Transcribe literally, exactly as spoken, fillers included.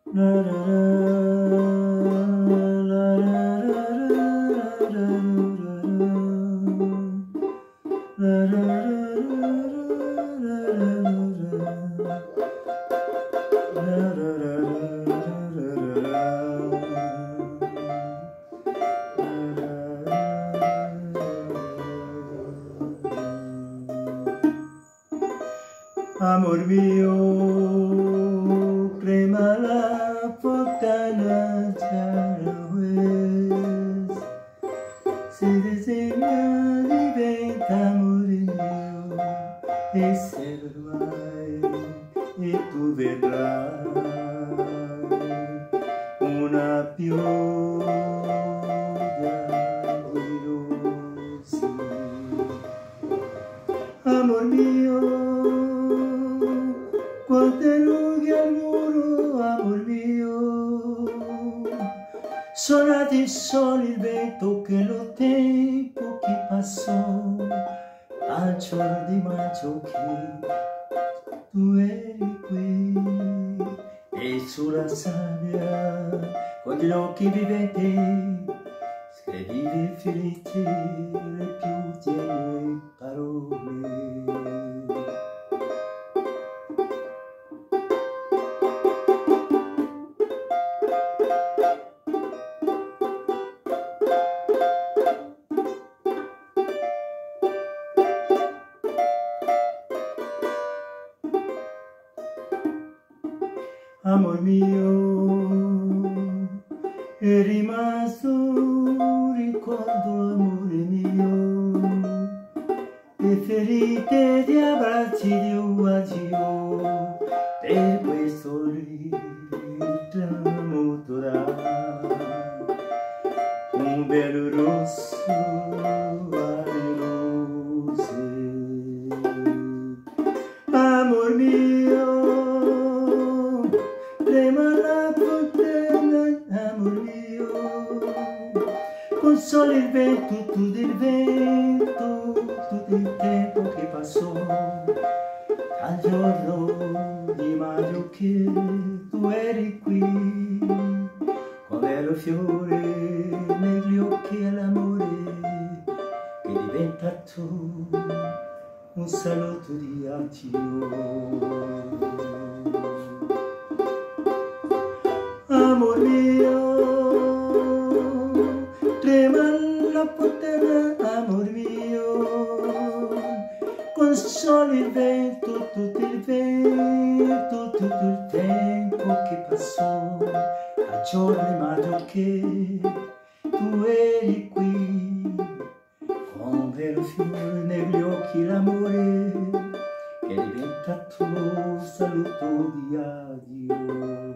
Amor mio, crema la fontana Charles, si disegna diventa amore mio, e se lo vai e tu vedrai una pioggia di rossi. Amor mio, quante rughe al muro, amor mio, suonati soli il vento che lo tempo che passò, al giorno di maggio che tu eri qui, e sulla sabbia con gli occhi viventi scrivi felici le più tenue parole. Amor mio, è rimasto un ricordo, amore mio, le ferite di abbracci di un addio, per questo il tramonterà un bel rosso alle rose. Amor mio, trema la fontana, amor mio, con solo il vento, tutto il vento, tutto il tempo che passò, al giorno di maggio che tu eri qui, con vero fiore negli occhi all'amore, che è diventato un saluto di addio. Amor mio, trema la fontana, amor mio, con solo il vento, tutto il vento, tutto il tempo che passò, a giorni maggio che tu eri qui, con vero fiore negli occhi l'amore, che è diventato un saluto di addio.